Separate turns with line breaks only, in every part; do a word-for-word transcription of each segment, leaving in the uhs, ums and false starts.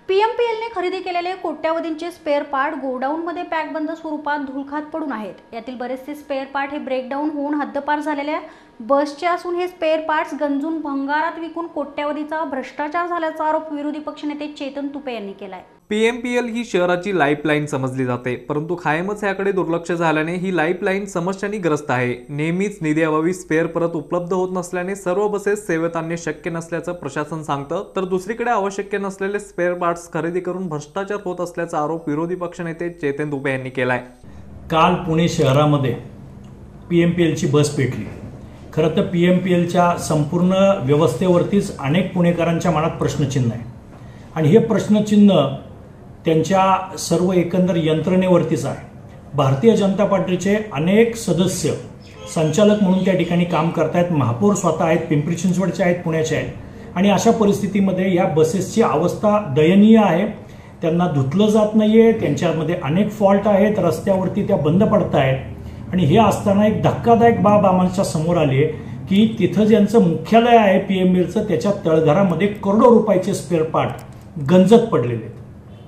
पीएमपीएलने खरेदी केलेले कोट्यावधींचे spare part गोडाऊनमध्ये पॅकबंद स्वरूपात धुळखात पडून आहेत। यातील बरेचसे स्पेअर पार्ट हे ब्रेकडाऊन होऊन हद्दपार झालेल्या बसचे असून हे स्पेअर पार्ट्स गंजून भंगारात विकून कोट्यावधीचा भ्रष्टाचार झाल्याचा आरोप विरोधी पक्षनेते चेतन तुपे यांनी केलाय।
पीएमपीएल ही शहराची लाईफलाईन समजली जाते, परंतु कायमच याकडे दुर्लक्ष झाल्याने ही लाईफलाईन समस्यांनी ग्रस्त आहे। नेहमीच निधी अभावी स्पेअर परत उपलब्ध होत नसल्याने सर्व बसेस सेवेत आणणे शक्य नसल्याचं प्रशासन सांगतं, तर दुसरीकडे आवश्यक नसलेले स्पेअर पार्ट्स खरेदी करून भ्रष्टाचार होत असल्याचा आरोप विरोधी पक्षनेते चेतन तुपे यांनी केलाय।
काल पुणे शहरामध्ये पीएमपीएलची बस पेटली। खरं तर पीएमपीएलच्या संपूर्ण व्यवस्थेवरतीच अनेक पुणेकरांच्या मनात प्रश्नचिन्ह आहे आणि हे प्रश्नचिन्ह त्यांच्या सर्व एकंदर यंत्रणेवरतीच आहे। भारतीय जनता पार्टीचे अनेक सदस्य संचालक म्हणून त्या ठिकाणी काम करतायत। महापौर स्वतः आहेत, पिंपरी चिंचवडचे आहेत, पुण्याचे आहेत आणि अशा परिस्थितीमध्ये या बसेसची अवस्था दयनीय आहे। त्यांना धुतलं जात नाहीये, त्यांच्यामध्ये अनेक फॉल्ट आहेत, रस्त्यावरती त्या बंद पडत आहेत आणि हे असताना एक धक्कादायक बाब आम्हाला समोर आली आहे की तिथं ज्यांचं मुख्यालय आहे पीएमपीएलचं त्याच्या तळघरामध्ये करोडो रुपयाचे स्पेअर पार्ट गंजत पडलेले आहेत।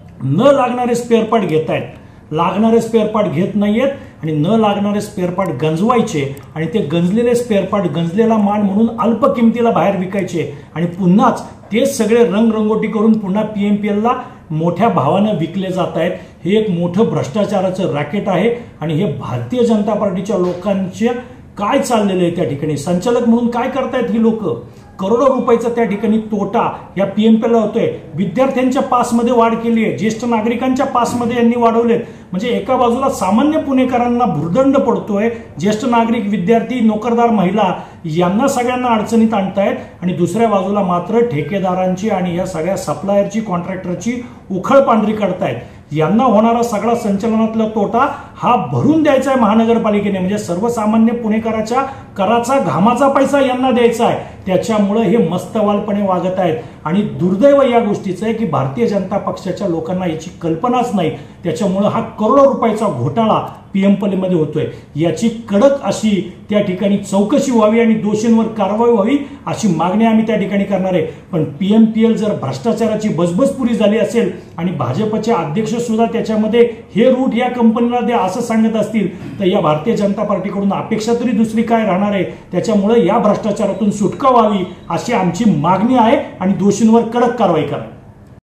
न लागणारे स्पेअर पार्ट घेत आहेत, लागणारे स्पेअर पार्ट घेत नाहीयेत आणि न लागणारे स्पेअर पार्ट गंजवायचे आणि ते गंजलेले स्पेअर पार्ट गंजलेला माल म्हणून अल्प किमतीला बाहेर विकायचे आणि पुन्हाच तेच सगळे रंगरंगोटी करून पुन्हा पीएमपीएलला मोठ्या भावानं विकले जात आहेत। हे एक मोठं भ्रष्टाचाराचं रॅकेट आहे आणि हे भारतीय जनता पार्टीच्या लोकांचे काय चाललेलं आहे त्या ठिकाणी संचालक म्हणून काय करतायत ही लोक। करोडो रुपयाचा त्या ठिकाणी तोटा या पीएमपीएलला होतोय। विद्यार्थ्यांच्या पासमध्ये वाढ केली आहे, ज्येष्ठ नागरिकांच्या पासमध्ये यांनी वाढवलेत, म्हणजे एका बाजूला सामान्य पुणेकरांना भुर्दंड पडतोय, ज्येष्ठ नागरिक, विद्यार्थी, नोकरदार, महिला यांना सगळ्यांना अडचणीत आणतायत आणि दुसऱ्या बाजूला मात्र ठेकेदारांची आणि या सगळ्या सप्लायरची, कॉन्ट्रॅक्टरची उखळ पांढरी करतायत। यांना होणारा सगळा संचलनातला तोटा हा भरून द्यायचा आहे महानगरपालिकेने, म्हणजे सर्वसामान्य पुणेकराच्या कराचा घामाचा पैसा यांना द्यायचा आहे। त्याच्यामुळे हे मस्तवालपणे वागत आहेत आणि दुर्दैव या गोष्टीचं आहे की भारतीय जनता पक्षाच्या लोकांना याची कल्पनाच नाही। त्याच्यामुळे हा करोडो रुपयाचा घोटाळा पीएमपीएल मध्ये होतोय। याची कडक अशी त्या ठिकाणी चौकशी व्हावी आणि दोषींवर कारवाई व्हावी अशी मागणी आम्ही त्या ठिकाणी करणार आहे। पण पीएमपीएल जर भ्रष्टाचाराची बजबजपुरी झाली असेल आणि भाजपचे अध्यक्ष सुद्धा त्याच्यामध्ये हे रूट या कंपनीला द्या असं सांगत असतील तर या भारतीय जनता पार्टीकडून अपेक्षा तरी दुसरी काय राहणार आहे। त्याच्यामुळे या भ्रष्टाचारातून सुटका व्हावी अशी आमची मागणी आहे आणि दोषींवर कडक कारवाई करावी।